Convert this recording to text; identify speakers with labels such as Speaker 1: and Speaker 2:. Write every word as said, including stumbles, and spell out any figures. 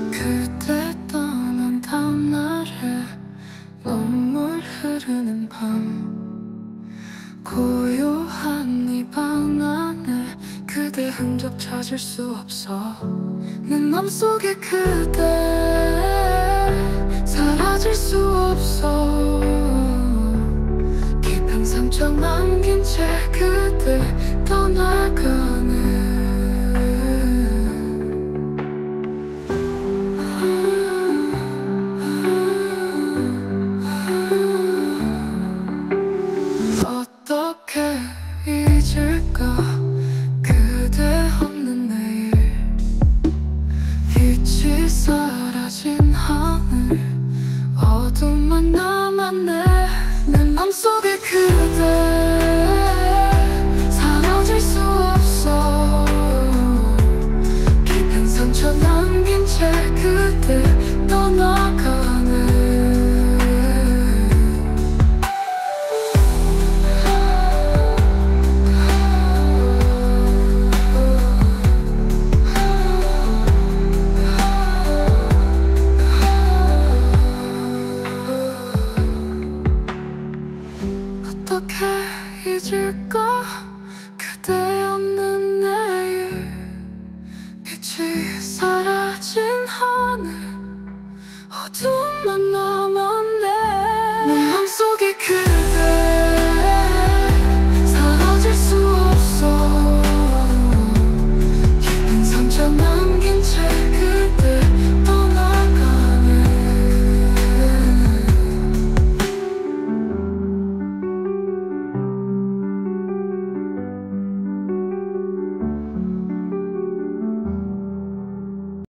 Speaker 1: 그대 떠난 다음날에 눈물 흐르는 밤, 고요한 이 방 안에 그대 흔적 찾을 수 없어. 내 맘속에 그대 사라질 수 없어. 깊은 상처 남긴 채 그대 떠나가네. 어떻게 잊을까 그대 없는 내일, 빛이 사라진 하늘, 어둠만 남았네. 내 맘속에 그대 사라질 수 없어. 깊은 상처 남긴 채 그대